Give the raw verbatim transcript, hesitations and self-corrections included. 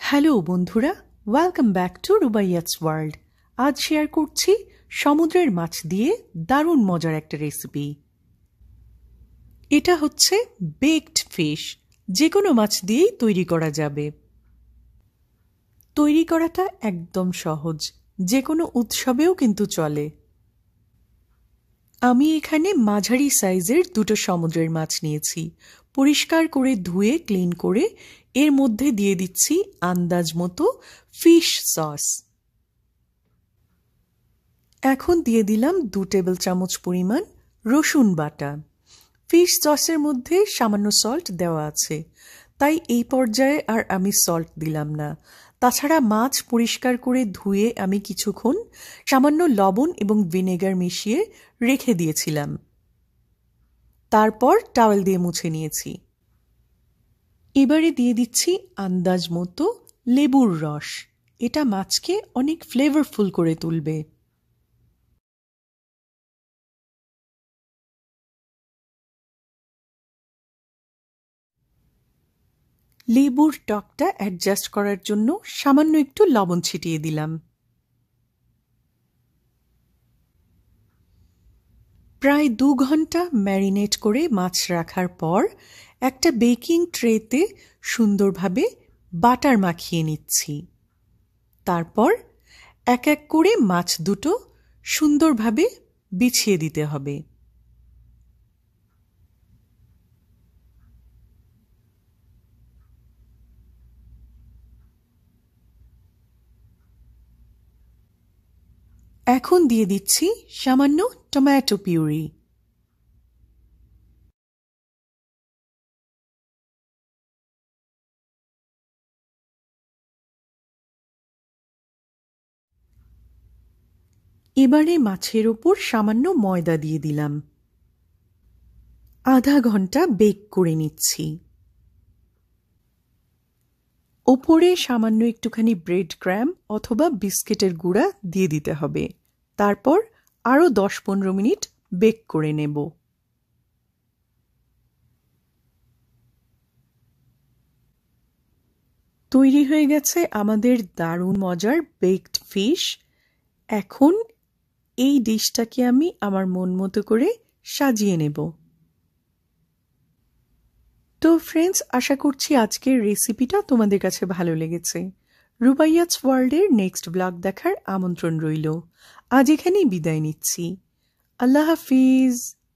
Hello বন্ধুরা, welcome back to রুবাইয়াস world. আজ শেয়ার করছি সমুদ্রের মাছ দিয়ে দারুণ মজার একটা রেসিপি। এটা হচ্ছে বেকড ফিশ। যে কোনো মাছ দিয়েই তৈরি করা যাবে। তৈরি করাটা একদম সহজ, যে কোনো উৎসবেও কিন্তু চলে। আমি এখানে মাঝারি সাইজের দুটো সমুদ্রের মাছ নিয়েছি। পরিষ্কার করে ধুয়ে ক্লিন করে এর মধ্যে দিয়ে দিচ্ছি আন্দাজ মতো ফিশ সস। এখন দিয়ে দিলাম দু টেবিল চামচ পরিমাণ রসুন বাটা। ফিশ সসের মধ্যে সামান্য সল্ট দেওয়া আছে, তাই এই পর্যায়ে আর আমি সল্ট দিলাম না। তাছাড়া মাছ পরিষ্কার করে ধুয়ে আমি কিছুক্ষণ সামান্য লবণ এবং ভিনেগার মিশিয়ে রেখে দিয়েছিলাম। তারপর টাওয়েল দিয়ে মুছে নিয়েছি। এবারে দিয়ে দিচ্ছি আন্দাজ মতো লেবুর রস। এটা মাছকে অনেক ফ্লেভারফুল করে তুলবে। লেবুর টকটা অ্যাডজাস্ট করার জন্য সামান্য একটু লবণ ছিটিয়ে দিলাম। প্রায় দু ঘন্টা ম্যারিনেট করে মাছ রাখার পর একটা বেকিং ট্রেতে সুন্দরভাবে বাটার মাখিয়ে নিচ্ছি। তারপর এক এক করে মাছ দুটো সুন্দরভাবে বিছিয়ে দিতে হবে। এখন দিয়ে দিচ্ছি সামান্য টমেটো পিউরি। এবারে মাছের ওপর সামান্য ময়দা দিয়ে দিলাম। আধা ঘন্টা বেক করে নিচ্ছি। ওপরে সামান্য একটুখানি ব্রেড ক্র্যাম অথবা বিস্কিটের গুঁড়া দিয়ে দিতে হবে। তারপর আরও দশ পনেরো মিনিট বেক করে নেব। তৈরি হয়ে গেছে আমাদের দারুণ মজার বেকড ফিশ। এখন এই ডিশটাকে আমি আমার মন মতো করে সাজিয়ে নেব। তো ফ্রেন্ডস, আশা করছি আজকের রেসিপিটা তোমাদের কাছে ভালো লেগেছে। রুবাইয়াস ওয়ার্ল্ডের নেক্সট ব্লগ দেখার আমন্ত্রণ রইল। আজ এখানেই বিদায় নিচ্ছি। আল্লাহ হাফিজ।